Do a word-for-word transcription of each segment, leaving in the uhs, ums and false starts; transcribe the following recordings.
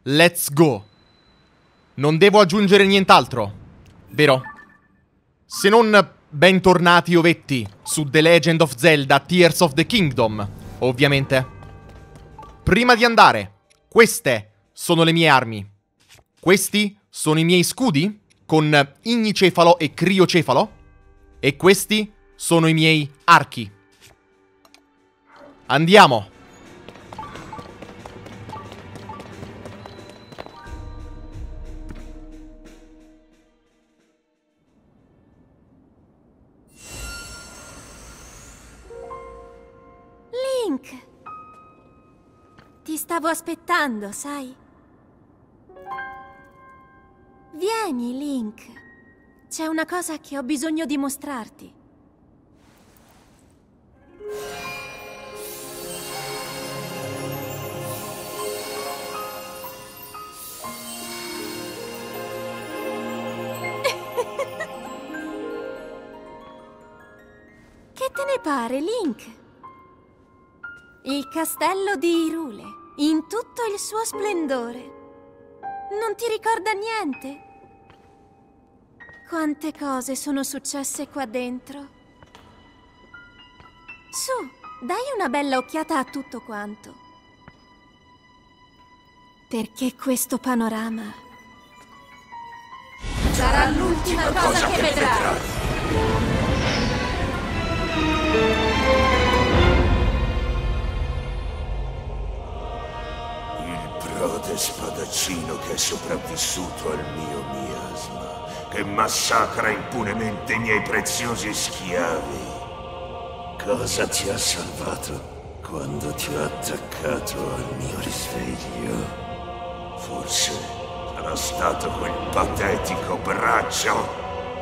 let's go. Non devo aggiungere nient'altro, vero? Se non bentornati ovetti su The Legend of Zelda Tears of the Kingdom, ovviamente. Prima di andare, queste sono le mie armi. Questi sono i miei scudi con ignicefalo e criocefalo. E questi sono i miei archi. Andiamo. Link! Ti stavo aspettando, sai? Vieni, Link. C'è una cosa che ho bisogno di mostrarti. Che te ne pare, Link? Il castello di Hyrule, in tutto il suo splendore. Non ti ricorda niente? Quante cose sono successe qua dentro. Su, dai una bella occhiata a tutto quanto. Perché questo panorama sarà l'ultima cosa che vedrai. Il prode spadaccino che è sopravvissuto al mio miasma, che massacra impunemente i miei preziosi schiavi. Cosa ti ha salvato quando ti ho attaccato al mio risveglio? Forse sarà stato quel patetico braccio?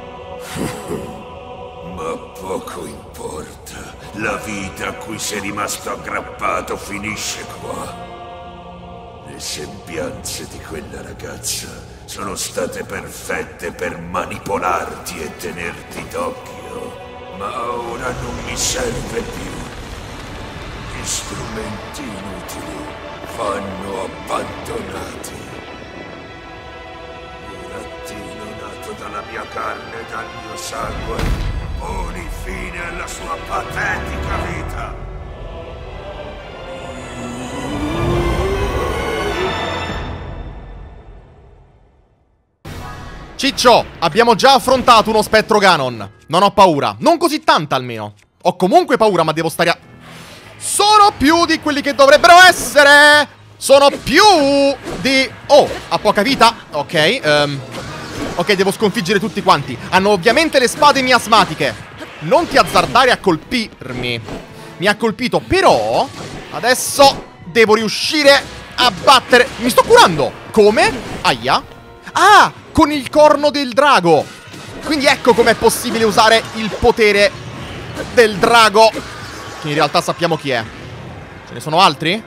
Ma poco importa. La vita a cui sei rimasto aggrappato finisce qua. Le sembianze di quella ragazza sono state perfette per manipolarti e tenerti d'occhio, ma ora non mi serve più. Gli strumenti inutili vanno abbandonati. Burattino nato dalla mia carne e dal mio sangue, poni fine alla sua patetica vita. Ciccio, abbiamo già affrontato uno spettro Ganon. Non ho paura, non così tanta almeno. Ho comunque paura, ma devo stare a... Sono più di quelli che dovrebbero essere. Sono più di... Oh, ha poca vita. Ok, um... ok, devo sconfiggere tutti quanti. Hanno ovviamente le spade miasmatiche. Non ti azzardare a colpirmi. Mi ha colpito, però adesso devo riuscire a battere... Mi sto curando. Come? Aia. Ah, con il corno del drago. Quindi ecco com'è possibile usare il potere del drago, che in realtà sappiamo chi è. Ce ne sono altri?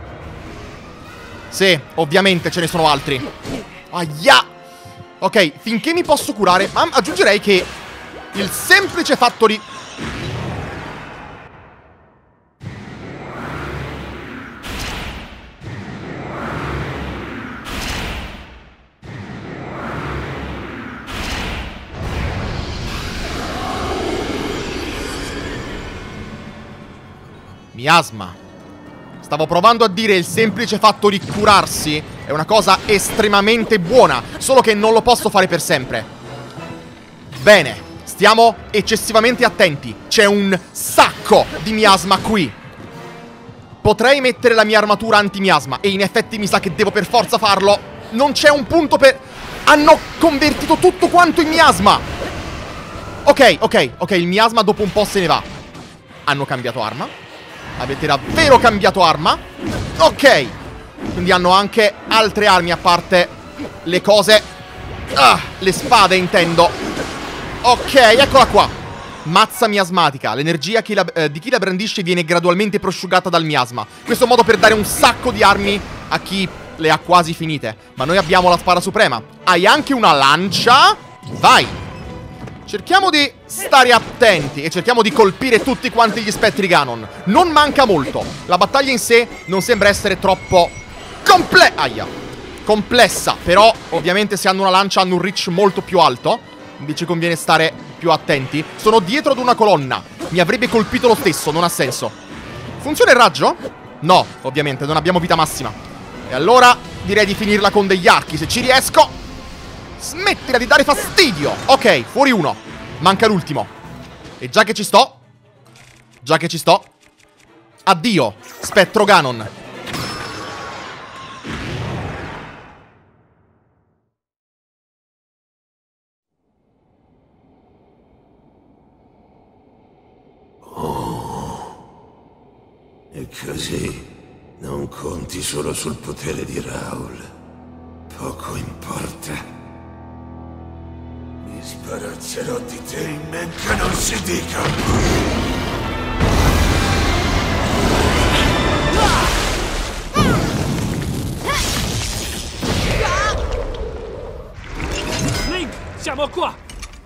Sì, ovviamente ce ne sono altri. Aia. Ok, finché mi posso curare. Ma aggiungerei che il semplice fatto di... Miasma. Stavo provando a dire il semplice fatto di curarsi è una cosa estremamente buona, solo che non lo posso fare per sempre. Bene, stiamo eccessivamente attenti. C'è un sacco di miasma qui. Potrei mettere la mia armatura anti-miasma e in effetti mi sa che devo per forza farlo. Non c'è un punto per... Hanno convertito tutto quanto in miasma. Ok, ok, ok, il miasma dopo un po' se ne va. Hanno cambiato arma. Avete davvero cambiato arma? Ok. Quindi hanno anche altre armi a parte le cose. Ah, le spade intendo. Ok, eccola qua. Mazza miasmatica. L'energia chi la, eh, di chi la brandisce viene gradualmente prosciugata dal miasma. Questo è un modo per dare un sacco di armi a chi le ha quasi finite. Ma noi abbiamo la spada suprema. Hai anche una lancia? Vai. Cerchiamo di stare attenti e cerchiamo di colpire tutti quanti gli spettri Ganon. Non manca molto. La battaglia in sé non sembra essere troppo comple... Aia. complessa. Però ovviamente se hanno una lancia hanno un reach molto più alto, quindi ci conviene stare più attenti. Sono dietro ad una colonna. Mi avrebbe colpito lo stesso, non ha senso. Funziona il raggio? No, ovviamente, non abbiamo vita massima. E allora direi di finirla con degli archi, se ci riesco. Smettila di dare fastidio. Ok, fuori uno. Manca l'ultimo. E già che ci sto Già che ci sto addio, Spettro Ganon. E così non conti solo sul potere di Raul. Poco importa. Mi sbarazzerò di te in men che non si dica. Link, siamo qua!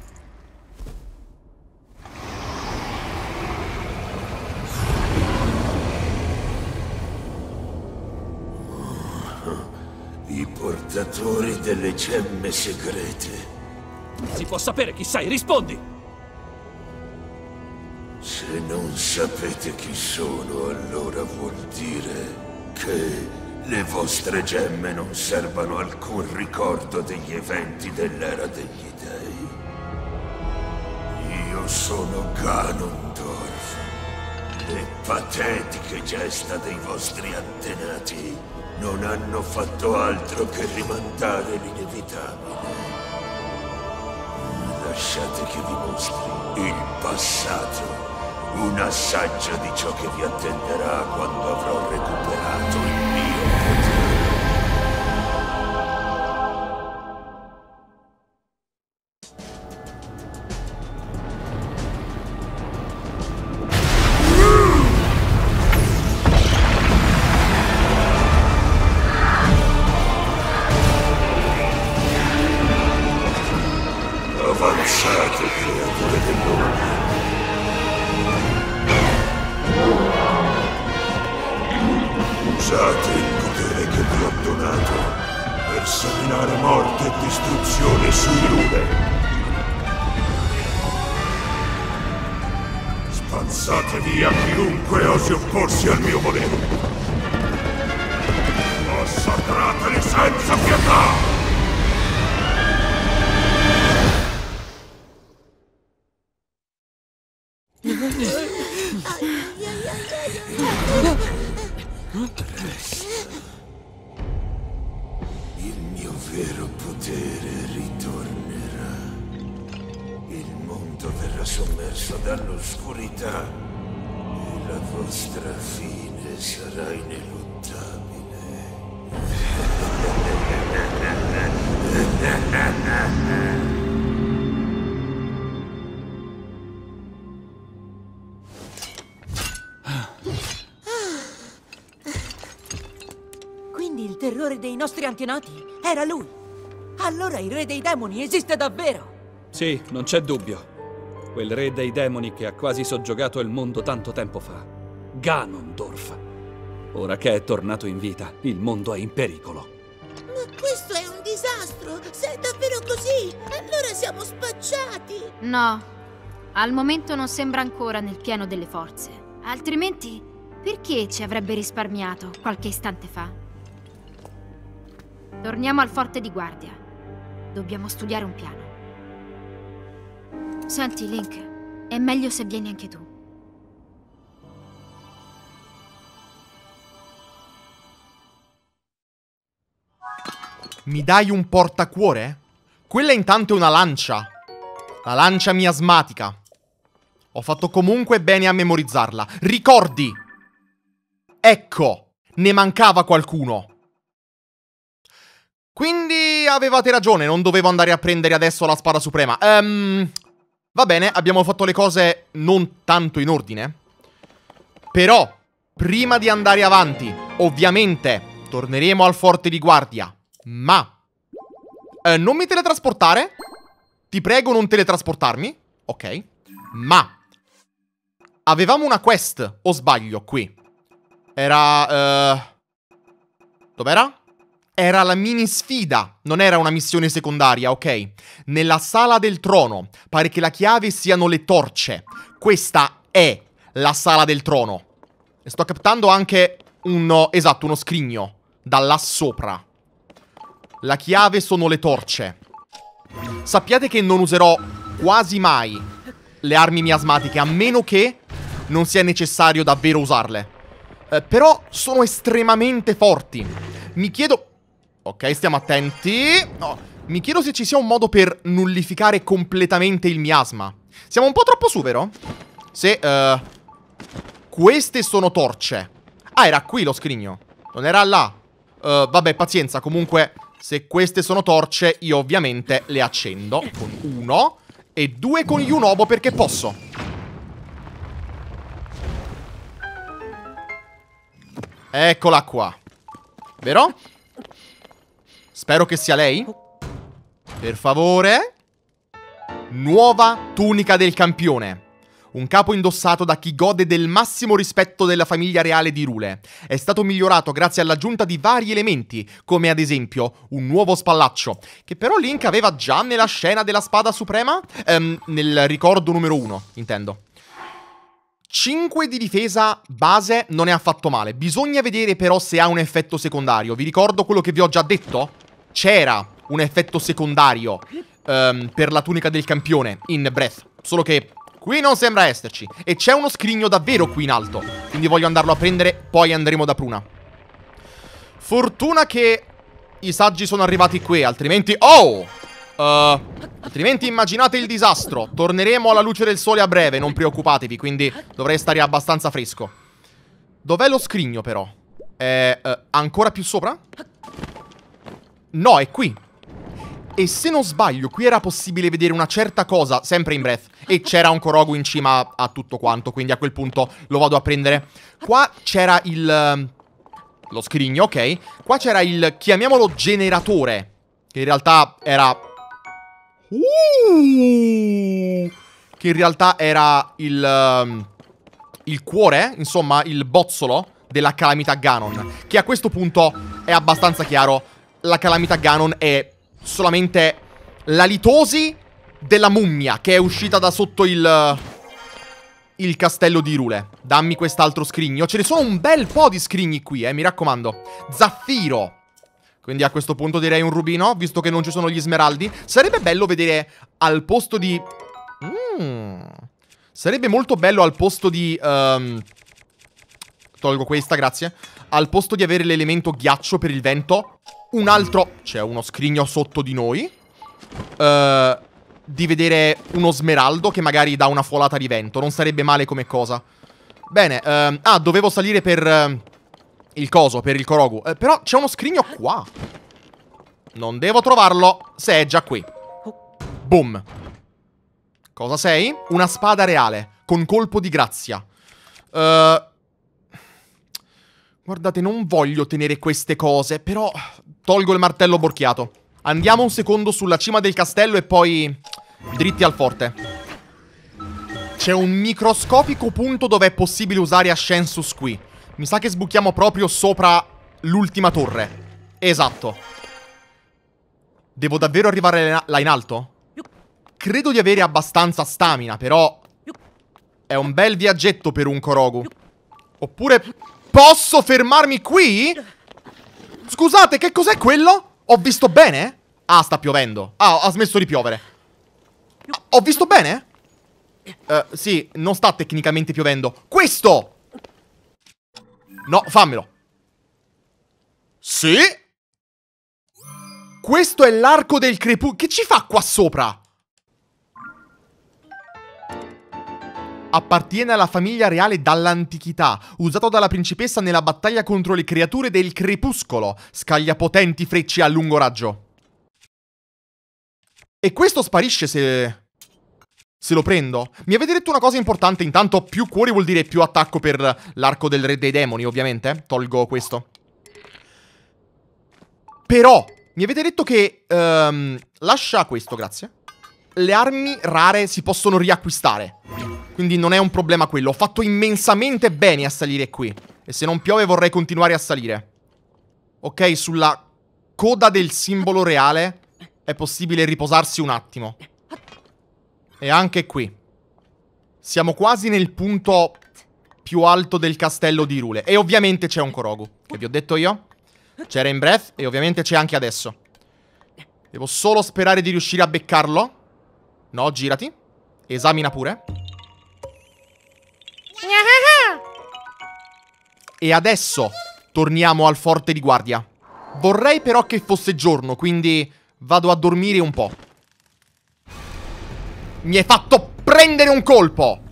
I portatori delle gemme segrete. Si può sapere chi sei, rispondi! Se non sapete chi sono, allora vuol dire che le vostre gemme non servano alcun ricordo degli eventi dell'era degli dei. Io sono Ganondorf. Le patetiche gesta dei vostri antenati non hanno fatto altro che rimandare l'inevitabile. Lasciate che vi mostri il passato, un assaggio di ciò che vi attenderà quando avrò recuperato il mio potere. Avanzate, creature dell'ora. Usate il potere che vi ho donato per seminare morte e distruzione su Irule. Spazzate via chiunque osi opporsi al mio volere. Massacrateli senza pietà! Il mio vero potere ritornerà. Il mondo verrà sommerso dall'oscurità e la vostra fine sarà ineluttabile. Quindi il terrore dei nostri antenati era lui. Allora il re dei demoni esiste davvero. Sì, non c'è dubbio. Quel re dei demoni che ha quasi soggiogato il mondo tanto tempo fa. Ganondorf. Ora che è tornato in vita, il mondo è in pericolo. Ma questo è un disastro! Se è davvero così, allora siamo spacciati! No, al momento non sembra ancora nel pieno delle forze. Altrimenti, perché ci avrebbe risparmiato qualche istante fa? Torniamo al forte di guardia. Dobbiamo studiare un piano. Senti, Link, è meglio se vieni anche tu. Mi dai un portacuore? Quella intanto è una lancia. La lancia miasmatica. Ho fatto comunque bene a memorizzarla. Ricordi! Ecco, ne mancava qualcuno. Quindi avevate ragione, non dovevo andare a prendere adesso la spada suprema. Ehm... Va bene, abbiamo fatto le cose non tanto in ordine. Però, prima di andare avanti, ovviamente, torneremo al forte di guardia. Ma... Eh, non mi teletrasportare? Ti prego non teletrasportarmi. Ok. Ma... avevamo una quest, o sbaglio, qui. Era... Uh... Dov'era? era la mini sfida, non era una missione secondaria, ok? Nella sala del trono, pare che la chiave siano le torce. Questa è la sala del trono. E sto captando anche uno, esatto, uno scrigno da là sopra. La chiave sono le torce. Sappiate che non userò quasi mai le armi miasmatiche, a meno che non sia necessario davvero usarle. Eh, però sono estremamente forti. Mi chiedo... Ok, stiamo attenti. Oh, mi chiedo se ci sia un modo per nullificare completamente il miasma. Siamo un po' troppo su, vero? Se, uh, queste sono torce. Ah, era qui lo scrigno. Non era là. Uh, vabbè, pazienza. Comunque, se queste sono torce, io ovviamente le accendo con uno e due con Yunobo perché posso. Eccola qua. Vero? Spero che sia lei. Per favore. Nuova tunica del campione. Un capo indossato da chi gode del massimo rispetto della famiglia reale di Hyrule. È stato migliorato grazie all'aggiunta di vari elementi, come ad esempio un nuovo spallaccio, che però Link aveva già nella scena della spada suprema, ehm, nel ricordo numero uno, intendo. cinque di difesa base non è affatto male. Bisogna vedere però se ha un effetto secondario. Vi ricordo quello che vi ho già detto? C'era un effetto secondario ehm, per la tunica del campione in Breath, solo che qui non sembra esserci. E c'è uno scrigno davvero qui in alto, quindi voglio andarlo a prendere, poi andremo da Pruna. Fortuna che i saggi sono arrivati qui, altrimenti... Oh! Uh, altrimenti immaginate il disastro. Torneremo alla luce del sole a breve, non preoccupatevi, quindi dovrei stare abbastanza fresco. Dov'è lo scrigno però? È uh, ancora più sopra? No, è qui. E se non sbaglio, qui era possibile vedere una certa cosa, sempre in Breath. E c'era un Korogu in cima a tutto quanto, quindi a quel punto lo vado a prendere. Qua c'era il... lo scrigno, ok. Qua c'era il, chiamiamolo generatore, che in realtà era... Uh, che in realtà era il... Um, il cuore, insomma, il bozzolo della calamità Ganon. Che a questo punto è abbastanza chiaro. La calamità Ganon è solamente la litosi della mummia che è uscita da sotto il... il castello di Hyrule. Dammi quest'altro scrigno. Ce ne sono un bel po' di scrigni qui, eh, mi raccomando. Zaffiro. Quindi a questo punto direi un rubino, visto che non ci sono gli smeraldi. Sarebbe bello vedere al posto di... Mm. Sarebbe molto bello al posto di... Um... Tolgo questa, grazie. Al posto di avere l'elemento ghiaccio per il vento, un altro... C'è uno scrigno sotto di noi. Uh, di vedere uno smeraldo che magari dà una folata di vento. Non sarebbe male come cosa. Bene, uh, ah, dovevo salire per... Uh, il coso, per il Korogu. Uh, però c'è uno scrigno qua. Non devo trovarlo se è già qui. Boom. Cosa sei? Una spada reale, con colpo di grazia. Uh, guardate, non voglio tenere queste cose, però tolgo il martello borchiato. Andiamo un secondo sulla cima del castello e poi dritti al forte. C'è un microscopico punto dove è possibile usare Ascensus qui. Mi sa che sbuchiamo proprio sopra l'ultima torre. Esatto. Devo davvero arrivare là in alto? Credo di avere abbastanza stamina, però è un bel viaggetto per un Korogu. Oppure posso fermarmi qui? Scusate, che cos'è quello? Ho visto bene? Ah, sta piovendo. Ah, ha smesso di piovere. Ho visto bene? Uh, sì, non sta tecnicamente piovendo. Questo! No, fammelo. Sì? Questo è l'arco del crepuscolo. Che ci fa qua sopra? Appartiene alla famiglia reale dall'antichità, usato dalla principessa nella battaglia contro le creature del crepuscolo. Scaglia potenti frecce a lungo raggio. E questo sparisce se... se lo prendo. Mi avete detto una cosa importante. Intanto più cuori vuol dire più attacco per l'arco del re dei demoni, ovviamente. Tolgo questo. Però mi avete detto che um, lascia questo, grazie. Le armi rare si possono riacquistare, quindi non è un problema quello. Ho fatto immensamente bene a salire qui. E se non piove vorrei continuare a salire. Ok, sulla coda del simbolo reale è possibile riposarsi un attimo. E anche qui. Siamo quasi nel punto più alto del castello di Hyrule. E ovviamente c'è un Korogu, che vi ho detto io. C'era in Breath e ovviamente c'è anche adesso. Devo solo sperare di riuscire a beccarlo. No, girati. Esamina pure. E adesso torniamo al forte di guardia. Vorrei però che fosse giorno, quindi vado a dormire un po'. Mi hai fatto prendere un colpo!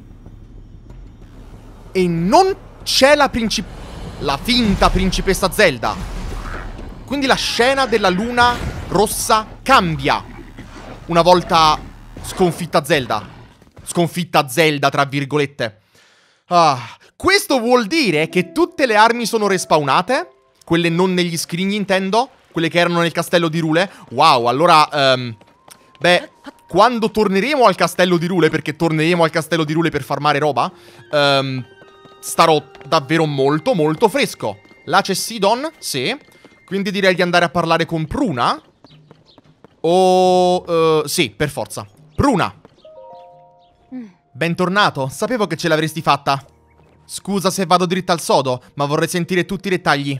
E non c'è la princip... la finta principessa Zelda. Quindi la scena della luna rossa cambia una volta sconfitta Zelda. Sconfitta Zelda, tra virgolette. Ah, questo vuol dire che tutte le armi sono respawnate? Quelle non negli scrigni, intendo? Quelle che erano nel castello di Hyrule? Wow, allora... Um, beh, quando torneremo al castello di Hyrule, perché torneremo al castello di Hyrule per farmare roba, um, starò davvero molto molto fresco. Là c'è Sidon, sì. Quindi direi di andare a parlare con Pruna. O... Uh, sì, per forza. Pruna! Bentornato, sapevo che ce l'avresti fatta. Scusa se vado dritta al sodo, ma vorrei sentire tutti i dettagli.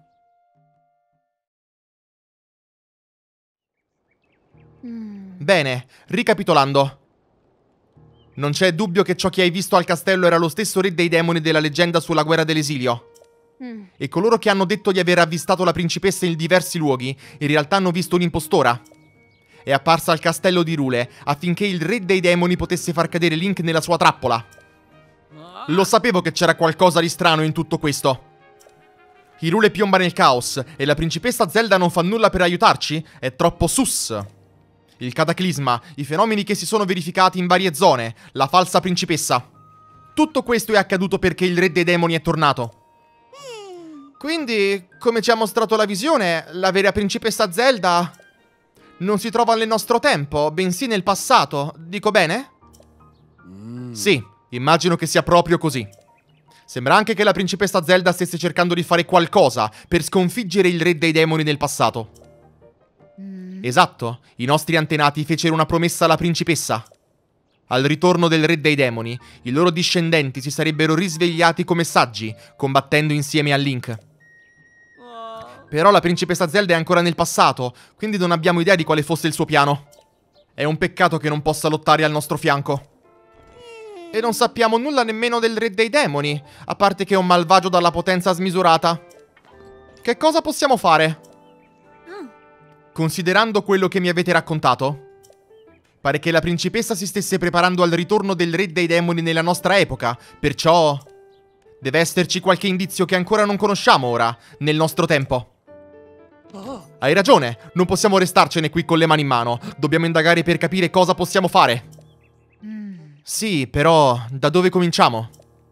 Bene, ricapitolando. Non c'è dubbio che ciò che hai visto al castello era lo stesso re dei demoni della leggenda sulla guerra dell'esilio. Mm. E coloro che hanno detto di aver avvistato la principessa in diversi luoghi, in realtà hanno visto un'impostora. È apparsa al castello di Hyrule affinché il re dei demoni potesse far cadere Link nella sua trappola. Lo sapevo che c'era qualcosa di strano in tutto questo. Hyrule piomba nel caos e la principessa Zelda non fa nulla per aiutarci? È troppo sus. Il cataclisma, i fenomeni che si sono verificati in varie zone, la falsa principessa. Tutto questo è accaduto perché il re dei demoni è tornato. Quindi, come ci ha mostrato la visione, la vera principessa Zelda non si trova nel nostro tempo, bensì nel passato. Dico bene? Mm. Sì, immagino che sia proprio così. Sembra anche che la principessa Zelda stesse cercando di fare qualcosa per sconfiggere il re dei demoni nel passato. Mm. Esatto, i nostri antenati fecero una promessa alla principessa. Al ritorno del re dei demoni, i loro discendenti si sarebbero risvegliati come saggi, combattendo insieme a Link. Però la principessa Zelda è ancora nel passato, quindi non abbiamo idea di quale fosse il suo piano. È un peccato che non possa lottare al nostro fianco. E non sappiamo nulla nemmeno del re dei demoni, a parte che è un malvagio dalla potenza smisurata. Che cosa possiamo fare? Considerando quello che mi avete raccontato, pare che la principessa si stesse preparando al ritorno del re dei demoni nella nostra epoca, perciò deve esserci qualche indizio che ancora non conosciamo ora, nel nostro tempo. Hai ragione, non possiamo restarcene qui con le mani in mano. Dobbiamo indagare per capire cosa possiamo fare. Mm. Sì, però da dove cominciamo?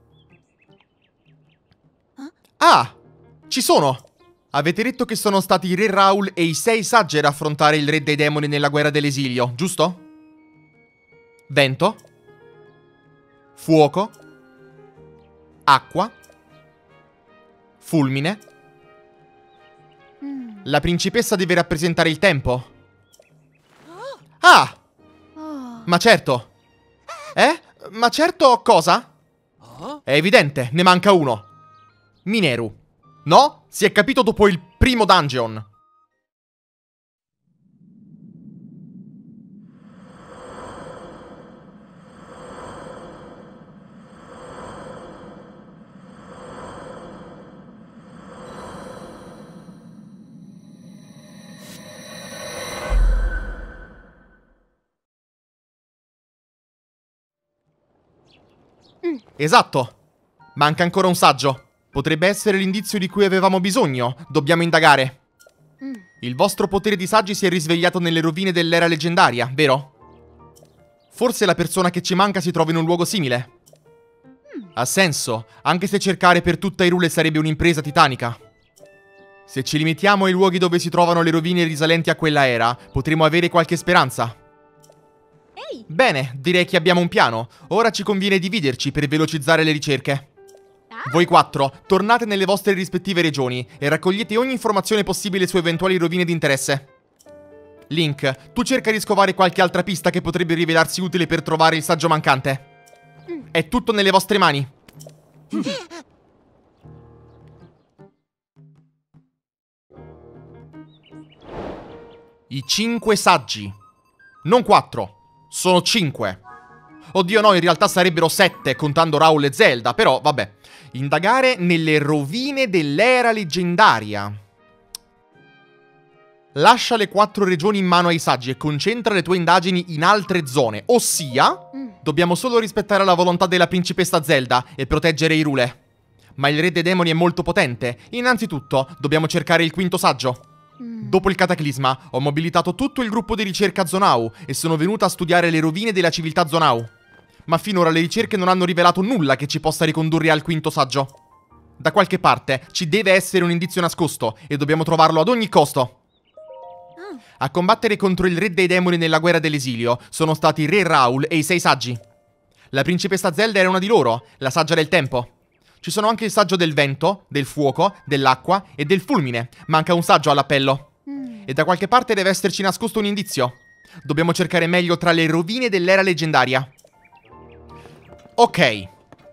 Ah, ci sono! Avete detto che sono stati il re Raul e i sei saggi ad affrontare il re dei demoni nella guerra dell'esilio, giusto? Vento, fuoco, acqua, fulmine. La principessa deve rappresentare il tempo. Ah! Ma certo. Eh? Ma certo cosa? È evidente, ne manca uno. Mineru. No? Si è capito dopo il primo dungeon. Esatto. Manca ancora un saggio. Potrebbe essere l'indizio di cui avevamo bisogno. Dobbiamo indagare. Mm. Il vostro potere di saggi si è risvegliato nelle rovine dell'era leggendaria, vero? Forse la persona che ci manca si trova in un luogo simile. Mm. Ha senso, anche se cercare per tutta Hyrule sarebbe un'impresa titanica. Se ci limitiamo ai luoghi dove si trovano le rovine risalenti a quella era, potremo avere qualche speranza. Bene, direi che abbiamo un piano. Ora ci conviene dividerci per velocizzare le ricerche. Voi quattro, tornate nelle vostre rispettive regioni e raccogliete ogni informazione possibile su eventuali rovine di interesse. Link, tu cerca di scovare qualche altra pista che potrebbe rivelarsi utile per trovare il saggio mancante. È tutto nelle vostre mani. I cinque saggi. Non quattro, sono cinque. Oddio no, in realtà sarebbero sette contando Raul e Zelda, però vabbè. Indagare nelle rovine dell'era leggendaria. Lascia le quattro regioni in mano ai saggi e concentra le tue indagini in altre zone. Ossia, dobbiamo solo rispettare la volontà della principessa Zelda e proteggere Hyrule. Ma il re dei demoni è molto potente. Innanzitutto, dobbiamo cercare il quinto saggio. Dopo il cataclisma, ho mobilitato tutto il gruppo di ricerca Zonao e sono venuto a studiare le rovine della civiltà Zonao. Ma finora le ricerche non hanno rivelato nulla che ci possa ricondurre al quinto saggio. Da qualche parte ci deve essere un indizio nascosto e dobbiamo trovarlo ad ogni costo. A combattere contro il re dei demoni nella guerra dell'esilio sono stati Re Raul e i sei saggi. La principessa Zelda era una di loro, la saggia del tempo. Ci sono anche il saggio del vento, del fuoco, dell'acqua e del fulmine. Manca un saggio all'appello. E da qualche parte deve esserci nascosto un indizio. Dobbiamo cercare meglio tra le rovine dell'era leggendaria. Ok.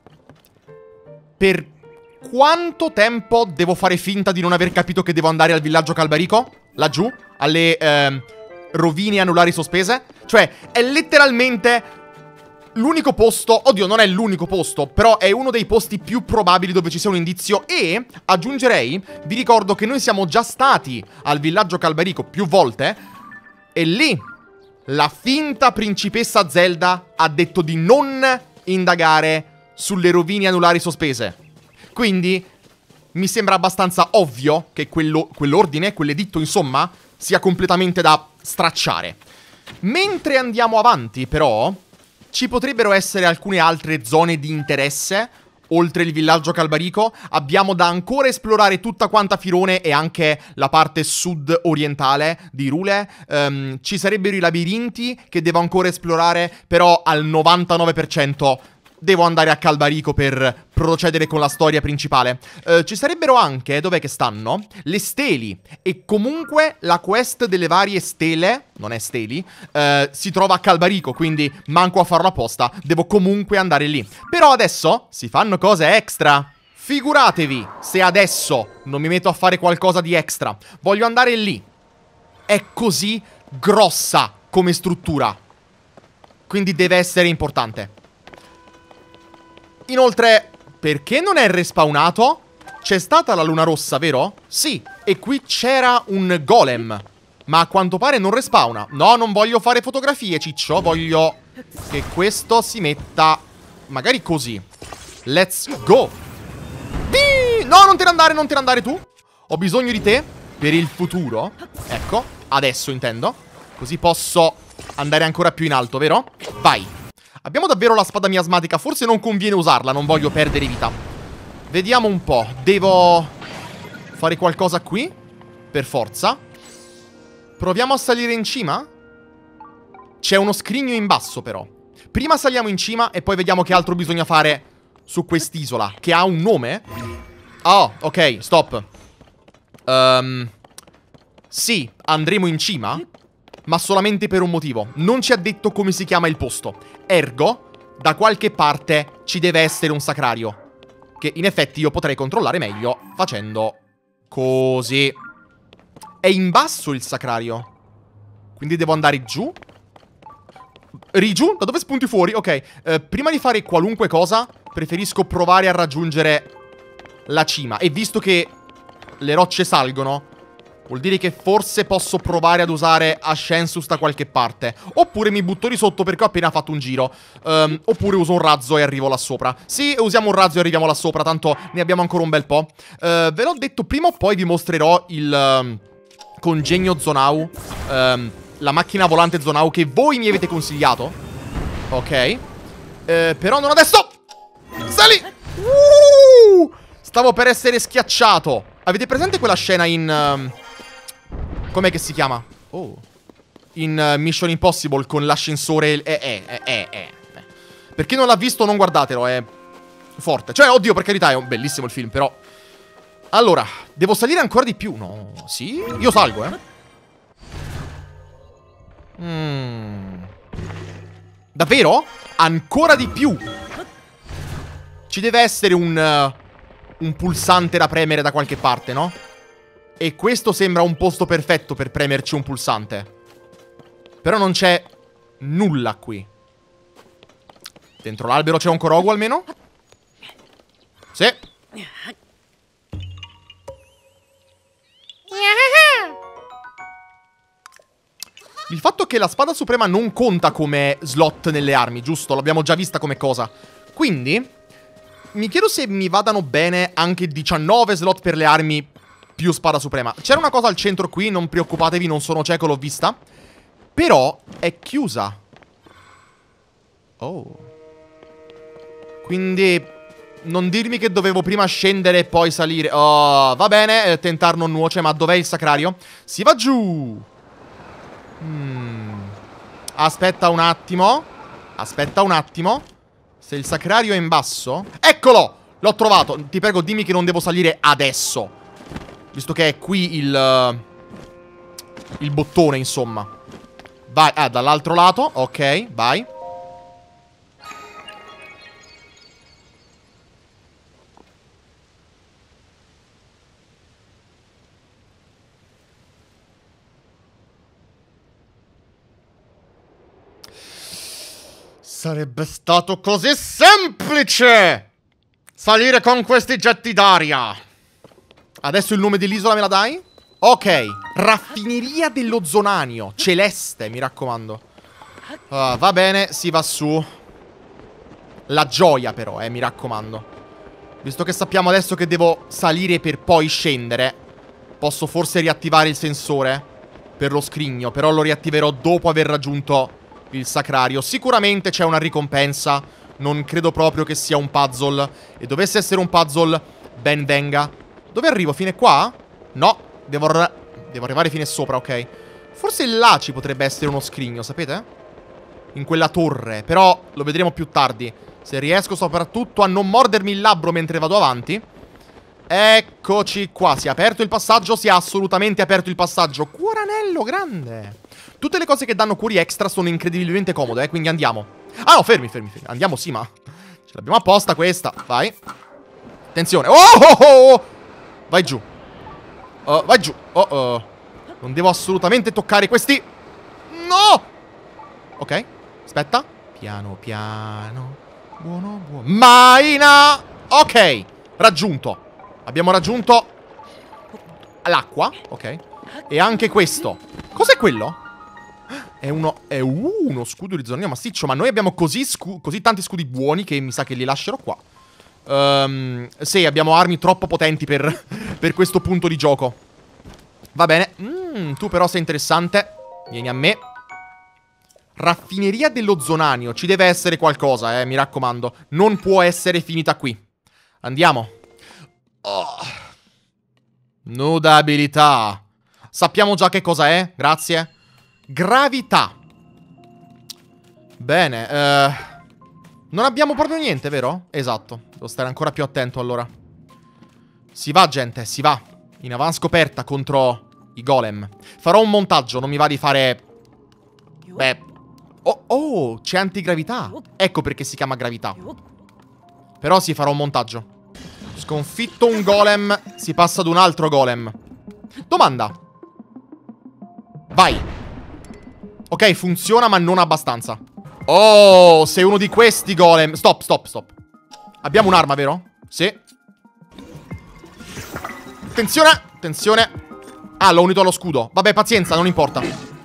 Per quanto tempo devo fare finta di non aver capito che devo andare al villaggio Calbarico? Laggiù? Alle ehm, rovine anulari sospese? Cioè, è letteralmente l'unico posto, oddio non è l'unico posto, però è uno dei posti più probabili dove ci sia un indizio. E, aggiungerei, vi ricordo che noi siamo già stati al villaggio Calbarico più volte. E lì, la finta principessa Zelda ha detto di non indagare sulle rovine anulari sospese. Quindi, mi sembra abbastanza ovvio che quello, quell'ordine, quell'editto insomma, sia completamente da stracciare. Mentre andiamo avanti, però, ci potrebbero essere alcune altre zone di interesse. Oltre il villaggio Calbarico abbiamo da ancora esplorare tutta quanta Firone e anche la parte sud-orientale di Hyrule. um, Ci sarebbero i labirinti che devo ancora esplorare, però al novantanove per cento devo andare a Calbarico per procedere con la storia principale. uh, Ci sarebbero anche, dov'è che stanno? Le steli. E comunque la quest delle varie stele, non è steli, uh, si trova a Calbarico, quindi manco a farlo apposta, devo comunque andare lì. Però adesso si fanno cose extra. Figuratevi se adesso non mi metto a fare qualcosa di extra. Voglio andare lì. È così grossa come struttura, quindi deve essere importante. Inoltre, perché non è respawnato? C'è stata la luna rossa, vero? Sì, e qui c'era un golem, ma a quanto pare non respawna. No, non voglio fare fotografie, ciccio. Voglio che questo si metta magari così. Let's go. Dì! No, non te ne andare, non te ne andare tu. Ho bisogno di te per il futuro. Ecco, adesso intendo. Così posso andare ancora più in alto, vero? Vai. Abbiamo davvero la spada miasmatica, forse non conviene usarla, non voglio perdere vita. Vediamo un po', devo fare qualcosa qui? Per forza. Proviamo a salire in cima? C'è uno scrigno in basso però. Prima saliamo in cima e poi vediamo che altro bisogna fare su quest'isola, che ha un nome? Oh, ok, stop. um, Sì, andremo in cima, ma solamente per un motivo. Non ci ha detto come si chiama il posto. Ergo, da qualche parte ci deve essere un sacrario, che in effetti io potrei controllare meglio facendo così. È in basso il sacrario, quindi devo andare giù. Rigiù? Da dove spunti fuori? Ok, eh, prima di fare qualunque cosa preferisco provare a raggiungere la cima. E visto che le rocce salgono, vuol dire che forse posso provare ad usare Ascensus da qualche parte. Oppure mi butto di sotto perché ho appena fatto un giro. um, Oppure uso un razzo e arrivo là sopra. Sì, usiamo un razzo e arriviamo là sopra, tanto ne abbiamo ancora un bel po'. uh, Ve l'ho detto, prima o poi vi mostrerò il um, congegno Zonao, um, la macchina volante Zonao che voi mi avete consigliato. Ok, uh, però non adesso. Sali! uh! Stavo per essere schiacciato. Avete presente quella scena in... Um, com'è che si chiama? Oh. In uh, Mission Impossible con l'ascensore... Eh, eh, eh, eh, eh. Per chi non l'ha visto non guardatelo, è forte. Cioè, oddio, per carità, è un bellissimo il film, però... Allora, devo salire ancora di più? No, sì? Io salgo, eh. Mm. Davvero? Ancora di più? Ci deve essere un... Uh, un pulsante da premere da qualche parte, no? E questo sembra un posto perfetto per premerci un pulsante. Però non c'è nulla qui. Dentro l'albero c'è un Korogu almeno? Sì. Il fatto che la spada suprema non conta come slot nelle armi, giusto? L'abbiamo già vista come cosa. Quindi mi chiedo se mi vadano bene anche diciannove slot per le armi più spada suprema. C'era una cosa al centro qui, non preoccupatevi, non sono cieco, l'ho vista. Però è chiusa. Oh. Quindi non dirmi che dovevo prima scendere e poi salire. Oh, va bene, eh, tentar non nuoce, ma dov'è il sacrario? Si va giù. Hmm. Aspetta un attimo. Aspetta un attimo. Se il sacrario è in basso... Eccolo! L'ho trovato. Ti prego, dimmi che non devo salire adesso, visto che è qui il... il bottone, insomma. Vai, ah, dall'altro lato. Ok, vai. Sarebbe stato così semplice salire con questi getti d'aria. Adesso il nome dell'isola me la dai? Ok, raffineria dell'Ozonanio. Celeste, mi raccomando. uh, Va bene, si va su. La gioia però, eh, mi raccomando. Visto che sappiamo adesso che devo salire per poi scendere, posso forse riattivare il sensore per lo scrigno. Però lo riattiverò dopo aver raggiunto il sacrario. Sicuramente c'è una ricompensa. Non credo proprio che sia un puzzle. E dovesse essere un puzzle, ben venga. Dove arrivo? Fine qua? No, devo, devo arrivare fine sopra, ok. Forse là ci potrebbe essere uno scrigno, sapete? In quella torre. Però lo vedremo più tardi. Se riesco soprattutto a non mordermi il labbro mentre vado avanti. Eccoci qua. Si è aperto il passaggio? Si è assolutamente aperto il passaggio. Cuoranello grande. Tutte le cose che danno cuori extra sono incredibilmente comode, eh, quindi andiamo. Ah no, fermi, fermi, fermi. Andiamo, sì, ma ce l'abbiamo apposta questa. Vai. Attenzione. Oh, oh, oh, oh. Vai giù. uh, Vai giù. Oh, oh. Non devo assolutamente toccare questi. No. Ok, aspetta. Piano, piano. Buono, buono. Maina. Ok, raggiunto. Abbiamo raggiunto l'acqua, ok. E anche questo. Cos'è quello? È uno, è uno scudo di zonio massiccio. Ma noi abbiamo così, così tanti scudi buoni che mi sa che li lascerò qua. um, Sì, abbiamo armi troppo potenti per, per questo punto di gioco. Va bene. mm, Tu però sei interessante. Vieni a me. Raffineria dell'Ozonanio. Ci deve essere qualcosa, eh, mi raccomando. Non può essere finita qui. Andiamo. Oh. Nuda abilità. Sappiamo già che cosa è, grazie. Gravità. Bene, eh, non abbiamo proprio niente, vero? Esatto, devo stare ancora più attento allora. Si va, gente, si va. In avanscoperta contro i golem. Farò un montaggio, non mi va di fare... Beh... Oh, oh, c'è antigravità. Ecco perché si chiama gravità. Però sì, farò un montaggio. Sconfitto un golem, si passa ad un altro golem. Domanda. Vai. Ok, funziona ma non abbastanza. Oh, sei uno di questi golem. Stop, stop, stop. Abbiamo un'arma, vero? Sì. Attenzione, attenzione. Ah, l'ho unito allo scudo. Vabbè, pazienza, non importa.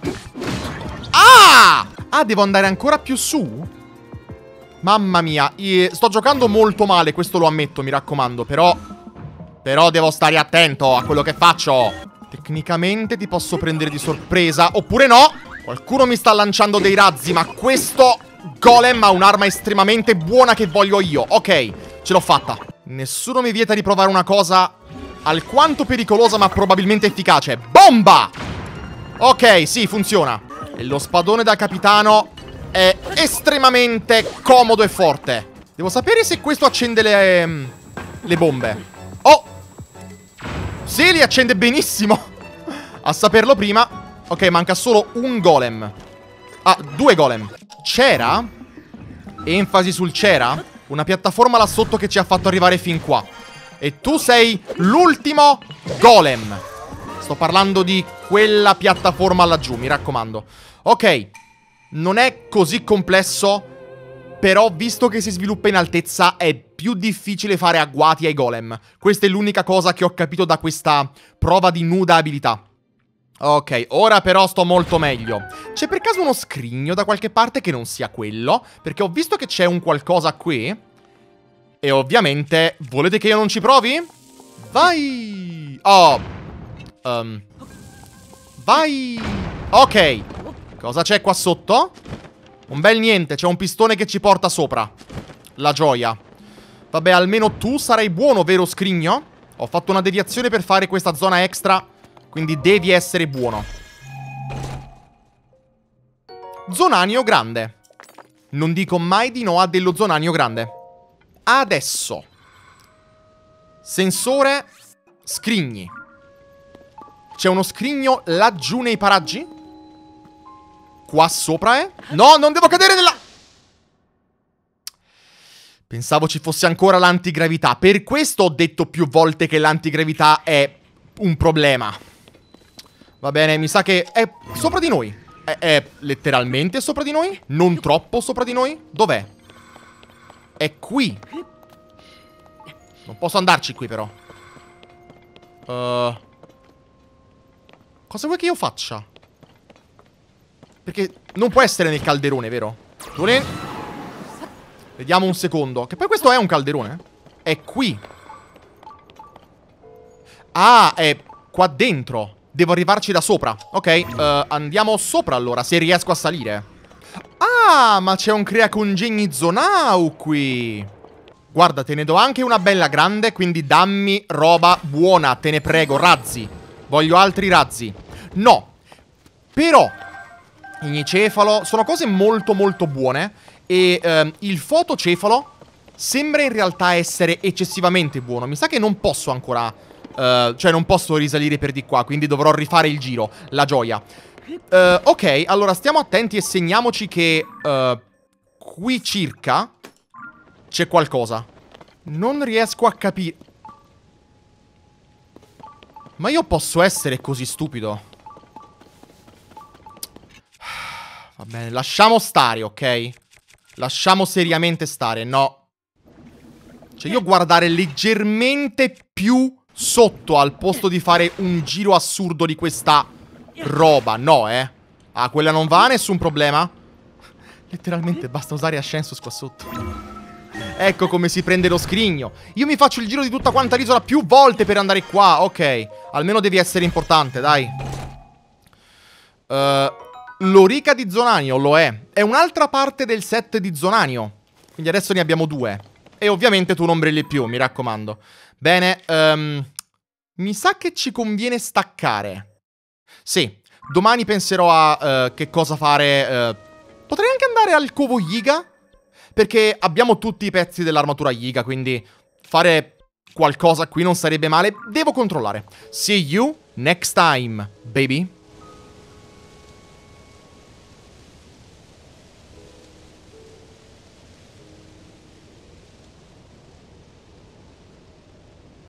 Ah! Ah, devo andare ancora più su? Mamma mia, sto giocando molto male, questo lo ammetto, mi raccomando. Però, però devo stare attento a quello che faccio. Tecnicamente ti posso prendere di sorpresa. Oppure no. Qualcuno mi sta lanciando dei razzi, ma questo golem ha un'arma estremamente buona che voglio io. Ok, ce l'ho fatta. Nessuno mi vieta di provare una cosa alquanto pericolosa ma probabilmente efficace. Bomba! Ok, sì, funziona. E lo spadone da capitano è estremamente comodo e forte. Devo sapere se questo accende le... le bombe. Oh! Sì, li accende benissimo. A saperlo prima. Ok, manca solo un golem. Ah, due golem. C'era? Enfasi sul c'era? Una piattaforma là sotto che ci ha fatto arrivare fin qua. E tu sei l'ultimo golem. Sto parlando di quella piattaforma laggiù, mi raccomando. Ok, non è così complesso, però visto che si sviluppa in altezza è più difficile fare agguati ai golem. Questa è l'unica cosa che ho capito da questa prova di nuda abilità. Ok, ora però sto molto meglio. C'è per caso uno scrigno da qualche parte che non sia quello? Perché ho visto che c'è un qualcosa qui. E ovviamente, volete che io non ci provi? Vai! Oh! Um. Vai! Ok. Cosa c'è qua sotto? Un bel niente, c'è un pistone che ci porta sopra. La gioia. Vabbè, almeno tu sarai buono, vero scrigno? Ho fatto una deviazione per fare questa zona extra, quindi devi essere buono. Zonanio grande. Non dico mai di no a dello zonanio grande. Adesso. Sensore scrigni. C'è uno scrigno laggiù nei paraggi? Qua sopra, eh? No, non devo cadere nella... Pensavo ci fosse ancora l'antigravità. Per questo ho detto più volte che l'antigravità è un problema. Va bene, mi sa che è sopra di noi. È, è letteralmente sopra di noi? Non troppo sopra di noi? Dov'è? È qui. Non posso andarci qui però. Uh, cosa vuoi che io faccia? Perché non può essere nel calderone, vero? Vediamo un secondo. Che poi questo è un calderone? È qui. Ah, è qua dentro. Devo arrivarci da sopra. Ok, uh, andiamo sopra allora, se riesco a salire. Ah, ma c'è un crea congegni zonau qui. Guarda, te ne do anche una bella grande, quindi dammi roba buona, te ne prego, razzi. Voglio altri razzi. No. Però ignicefalo sono cose molto molto buone. E ehm, il fotocefalo sembra in realtà essere eccessivamente buono. Mi sa che non posso ancora uh, cioè non posso risalire per di qua, quindi dovrò rifare il giro. La gioia. uh, Ok, allora stiamo attenti e segniamoci che uh, qui circa c'è qualcosa. Non riesco a capire. Ma io posso essere così stupido? Va bene, lasciamo stare, ok? Lasciamo seriamente stare, no. Cioè io guardare leggermente più sotto al posto di fare un giro assurdo di questa roba, no, eh. Ah, quella non va, nessun problema. Letteralmente basta usare Ascensus qua sotto. Ecco come si prende lo scrigno. Io mi faccio il giro di tutta quanta l'isola più volte per andare qua, ok. Almeno devi essere importante, dai. Uh, L'orica di Zonanio lo è. È un'altra parte del set di Zonanio. Quindi adesso ne abbiamo due. E ovviamente tu non brilli più, mi raccomando. Bene, um, mi sa che ci conviene staccare. Sì, domani penserò a uh, che cosa fare. uh, Potrei anche andare al covo Yiga, perché abbiamo tutti i pezzi dell'armatura Yiga, quindi fare qualcosa qui non sarebbe male. Devo controllare. See you next time, baby.